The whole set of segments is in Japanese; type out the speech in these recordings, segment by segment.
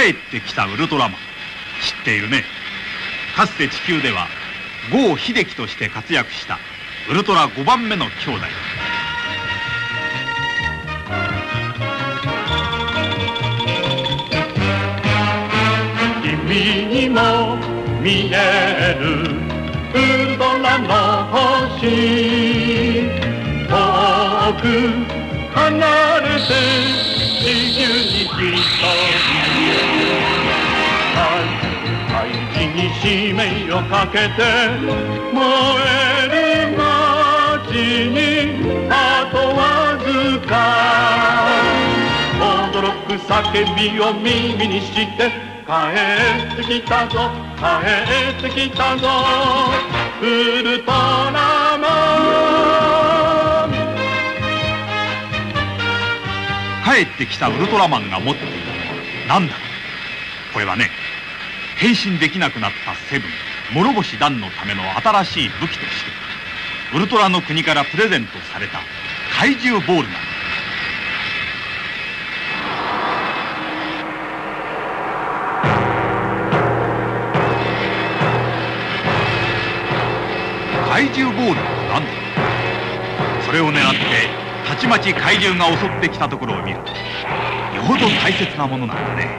帰ってきたウルトラマン、知っているね。かつて地球では郷秀樹として活躍したウルトラ5番目の兄弟。 君にも見えるウルトラの星、遠く離れて地球に一人、大地に使命をかけて燃える街にあとわずか、驚く叫びを耳にして帰ってきたぞ、帰ってきたぞ、ウルトラマン。 帰ってきたウルトラマンが持っているのは何だろう。これはね、変身できなくなったセブン、諸星団のための新しい武器としてウルトラの国からプレゼントされた怪獣ボールなんだ。怪獣ボールって何だろう。それを狙ってたちまち怪獣が襲ってきたところを見るとよほど大切なものなんだね。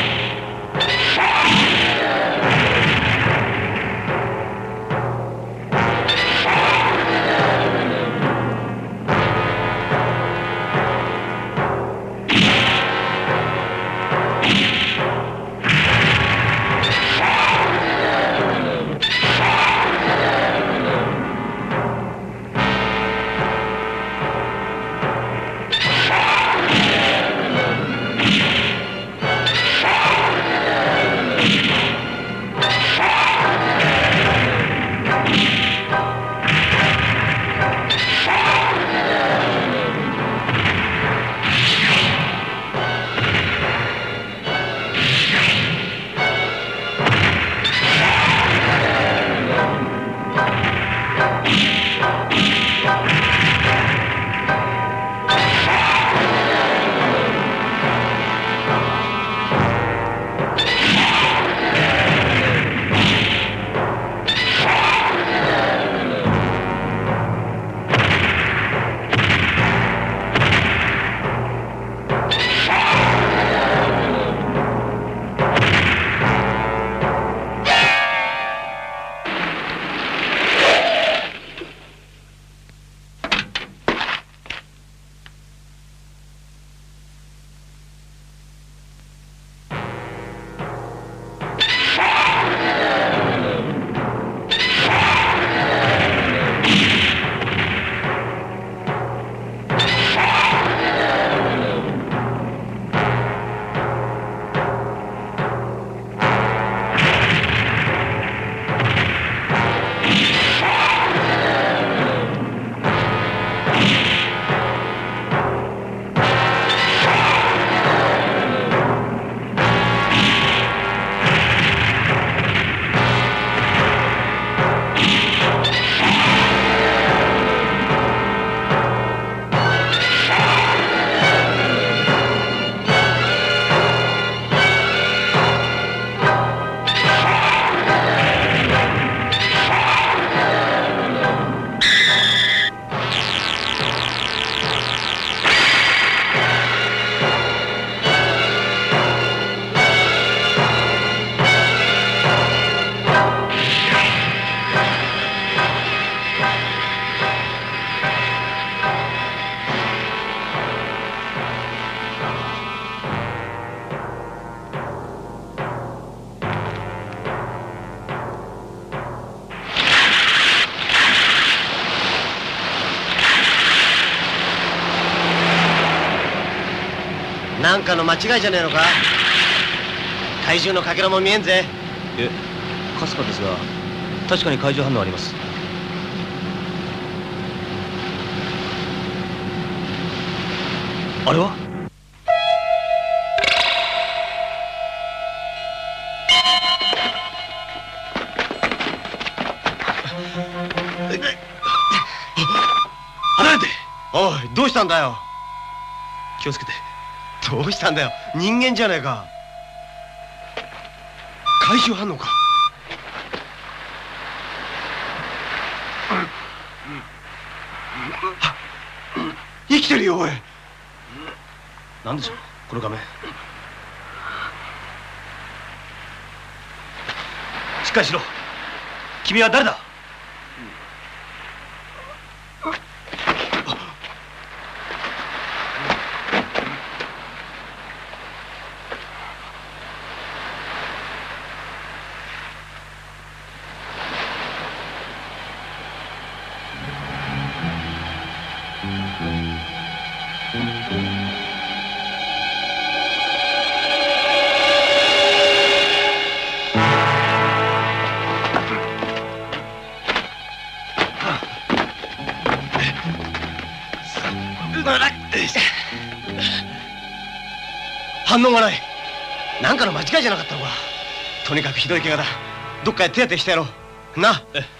なんかの間違いじゃねえのか。怪獣のかけらも見えんぜ。 かすかですが確かに怪獣反応あります。あれは離れて。おい、どうしたんだよ。 気をつけて。 どうしたんだよ、人間じゃねえか。 怪獣反応か。生きてるよおい。 なんでしょうこの仮面。しっかりしろ。君は誰だ。 反応がない。なんかの間違いじゃなかったのか。とにかくひどい怪我だ。どっかへ手当てしてやろうな。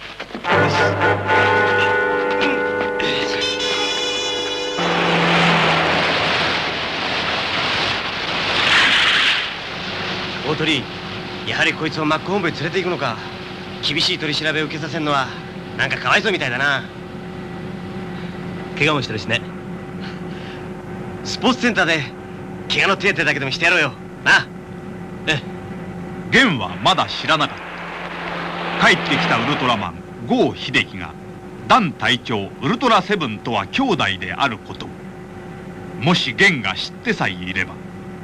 大鳥、やはりこいつをマック本部へ連れて行くのか。厳しい取り調べを受けさせるのはなんかかわいそうみたいだな。 怪我もしてるしね。 スポーツセンターで怪我の手当てだけでもしてやろうよな。 源はまだ知らなかった。帰ってきたウルトラマン郷秀樹がダン隊長ウルトラセブンとは兄弟であることを、もし源が知ってさえいれば。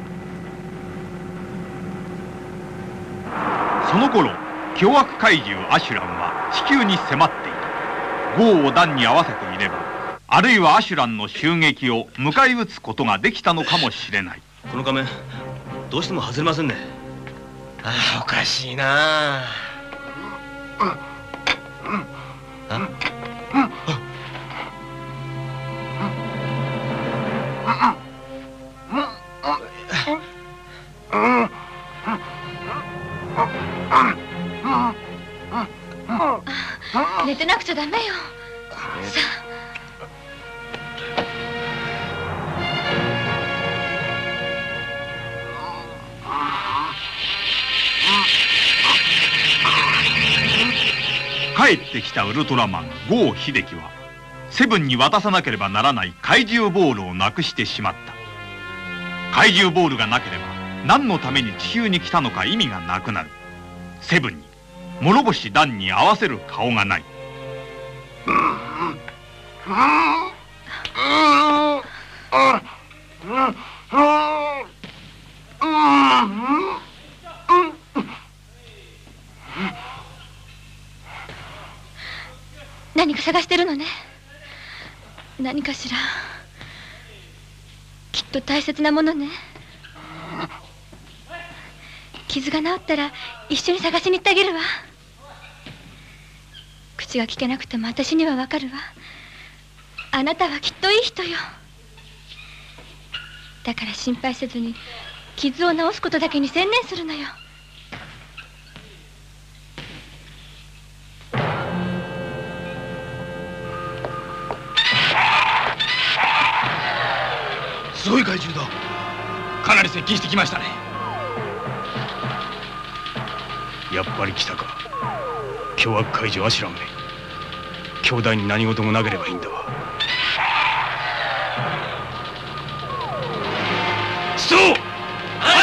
その頃凶悪怪獣アシュランは地球に迫っていた。郷をダンに合わせていれば、あるいはアシュランの襲撃を迎え撃つことができたのかもしれない。 この仮面どうしても外れませんね。 ああ、おかしいな。 寝てなくちゃダメよ。さあ。 帰ってきたウルトラマン郷秀樹はセブンに渡さなければならない怪獣ボールをなくしてしまった。怪獣ボールがなければ何のために地球に来たのか意味がなくなる。セブンに諸星ダンに合わせる顔がない。 何か探してるのね。何かしら。きっと大切なものね。傷が治ったら一緒に探しに行ってあげるわ。口が聞けなくても私にはわかるわ。あなたはきっといい人よ。だから心配せずに傷を治すことだけに専念するのよ。 すごい怪獣だ。かなり接近してきましたね。 やっぱり来たか。凶悪怪獣アシュランめ。兄弟に何事もなければいいんだわ。出動。はい。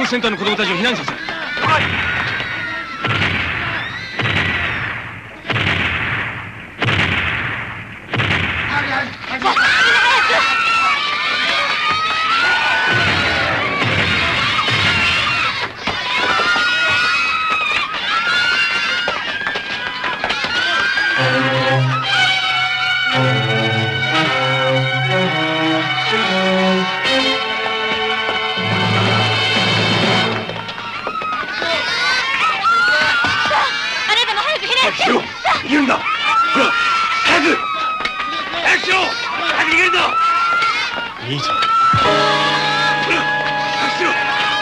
センターの子供たちを避難させ。 いるんだ。ほら、早くしろ。早く逃げるんだ。兄さん、ほら、早くしろ。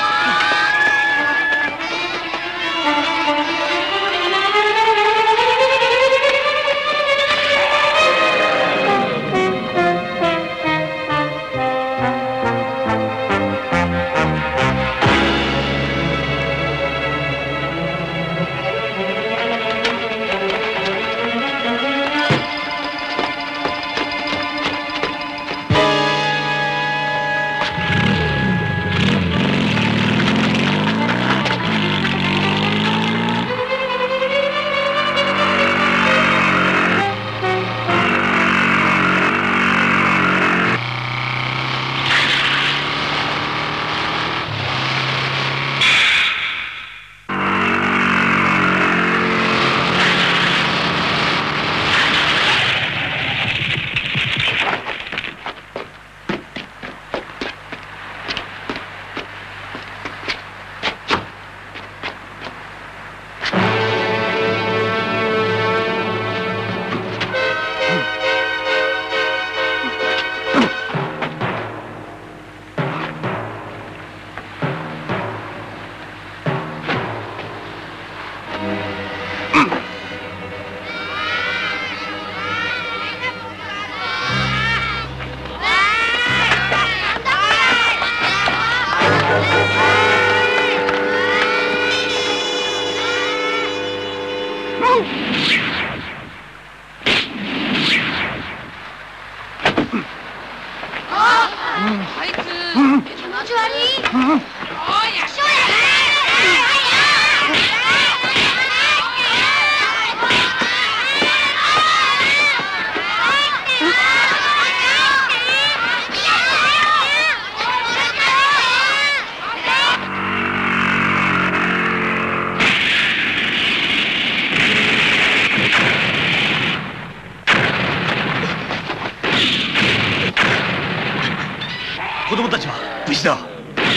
子供たちは無事だ。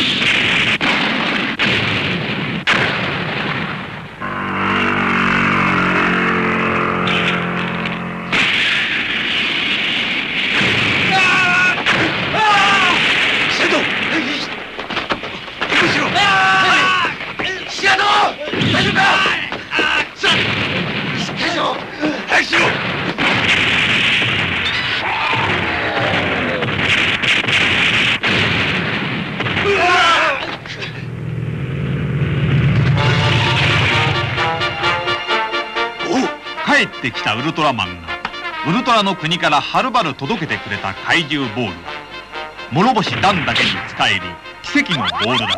帰ってきたウルトラマンがウルトラの国からはるばる届けてくれた怪獣ボールは諸星ダンだけに使える奇跡のボールだった。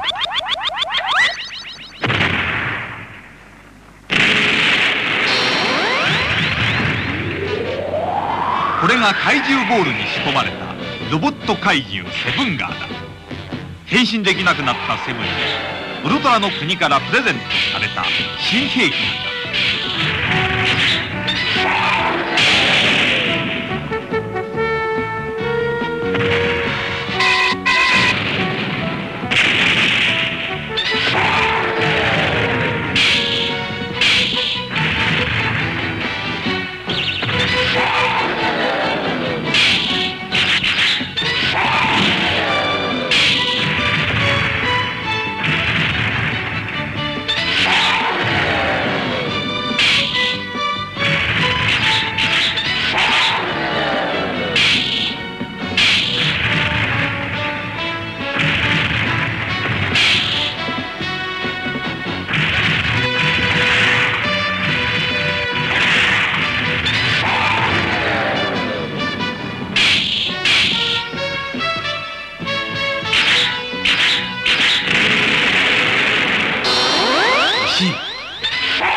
これが怪獣ボールに仕込まれたロボット怪獣セブンガーだ。変身できなくなったセブンにウルトラの国からプレゼントされた新兵器なんだ。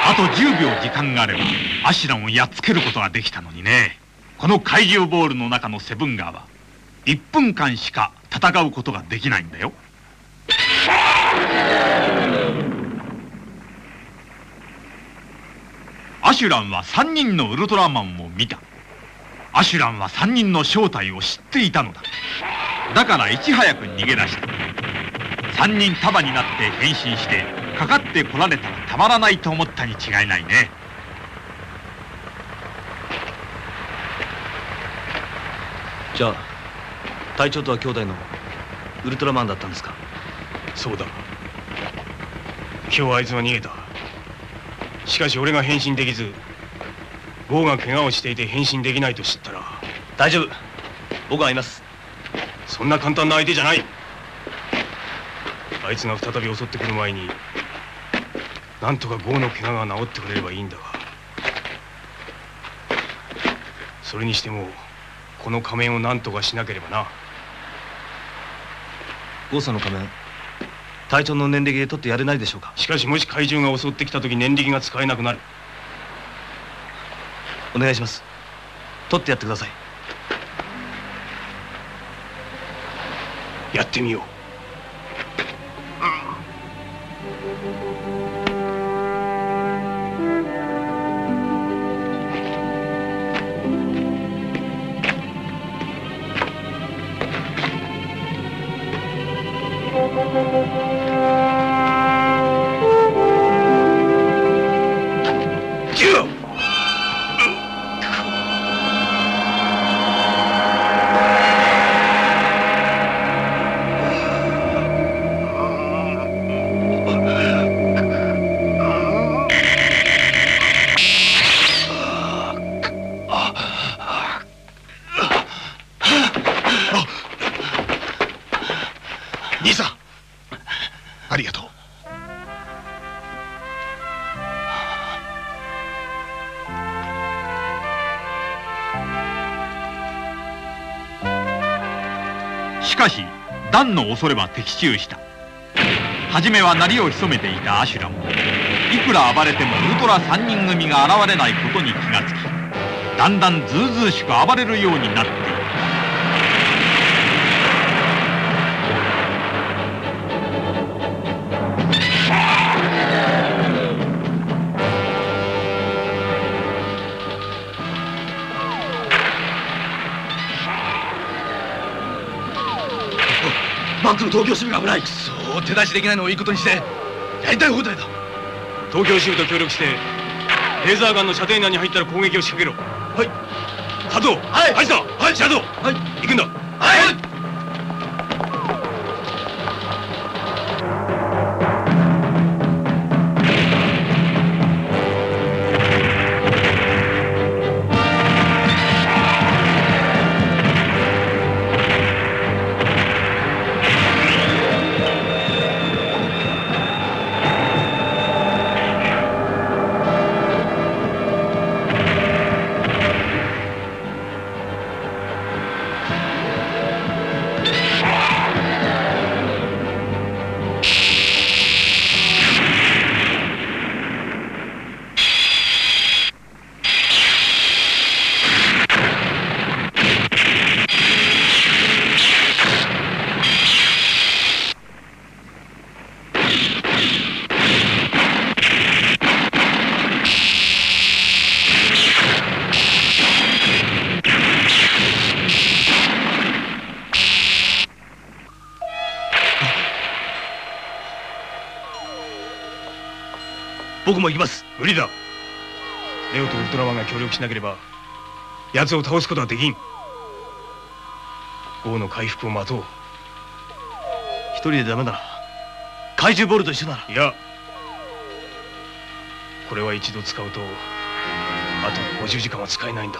あと10秒時間があればアシュランをやっつけることができたのにね。この怪獣ボールの中のセブンガーは1分間しか戦うことができないんだよ。アシュランは3人のウルトラマンを見た。アシュランは3人の正体を知っていたのだ。だからいち早く逃げ出した。3人束になって変身してかかってこられたらたまらないと思ったに違いないね。 じゃあ隊長とは兄弟のウルトラマンだったんですか？ そうだ。今日あいつは逃げた。しかし俺が変身できず、ゴーが怪我をしていて変身できないと知ったら。 大丈夫、僕はいます。 そんな簡単な相手じゃない。あいつが再び襲ってくる前になんとかゴーの怪我が治ってくれればいいんだが。それにしてもこの仮面を何とかしなければな。 ゴーさんの仮面、隊長の念力で取ってやれないでしょうか？ しかしもし怪獣が襲ってきた時念力が使えなくなる。 お願いします。取ってやってください。 やってみよう。 兄さん、ありがとう。 しかしダンの恐れは的中した。初めは鳴りを潜めていたアシュラもいくら暴れてもウルトラ3人組が現れないことに気がつき、だんだんずうずうしく暴れるようになっている。 バックの東京支部が危ない。くそー、手出しできないのをいいことにしてやりたい放題だ。 東京支部と協力してレーザーガンの射程内に入ったら攻撃を仕掛けろ。 はい。 佐藤、 はい。 はい、はい、シャドウ、 はい。 行くんだ。 はい。 僕も行きます。 無理だ。レオとウルトラマンが協力しなければ奴を倒すことはできん。ゴーの回復を待とう。 一人でダメなら怪獣ボールと一緒なら。 いや、これは一度使うとあと50時間は使えないんだ。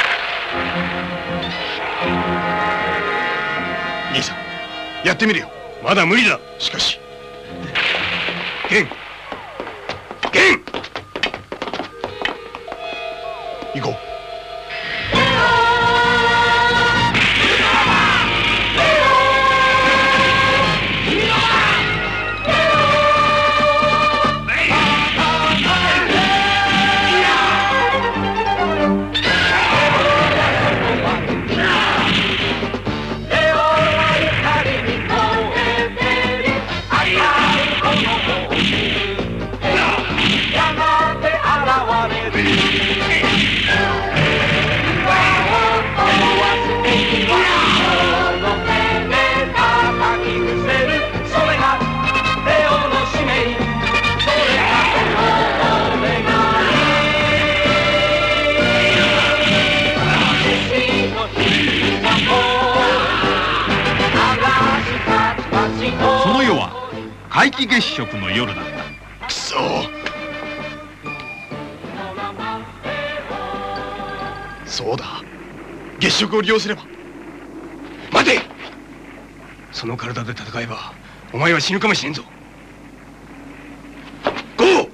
兄さん、やってみるよ。 まだ無理だ。しかしゲン行こう。 皆既月食の夜だった。くそそうだ、月食を利用すれば。待て、その体で戦えばお前は死ぬかもしれんぞ。ゴー。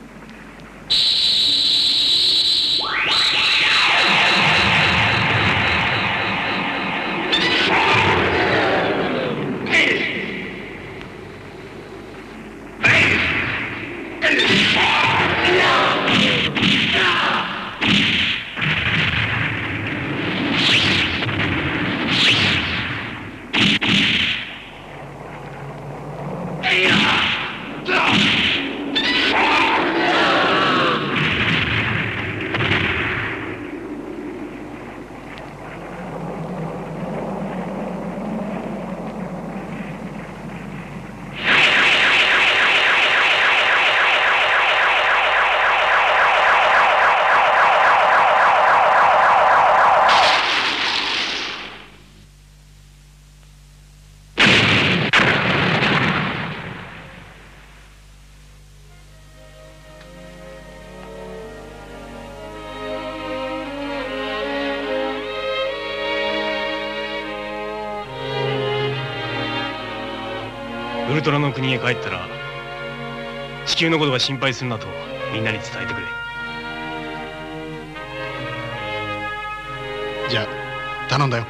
ウルトラの国へ帰ったら地球のことが心配するなとみんなに伝えてくれ。じゃあ頼んだよ。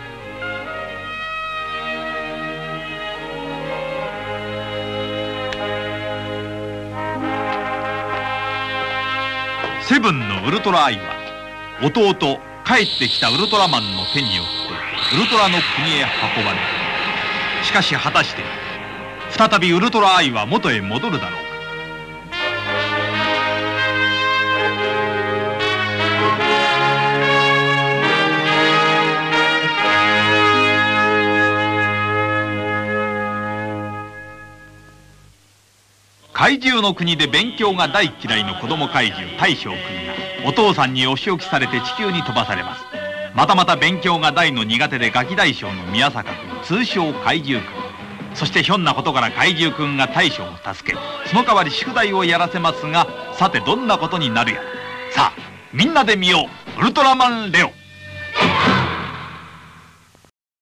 セブンのウルトラアイは弟帰ってきたウルトラマンの手によってウルトラの国へ運ばれた。しかし果たして再びウルトラアイは元へ戻るだろうか。怪獣の国で勉強が大嫌いの子供怪獣大将君がお父さんにお仕置きされて地球に飛ばされます。またまた勉強が大の苦手でガキ大将の宮坂君、通称怪獣君。そしてひょんなことから怪獣君が大将を助け、その代わり宿題をやらせますが、さてどんなことになるやら。さあみんなで見よう、ウルトラマンレオ。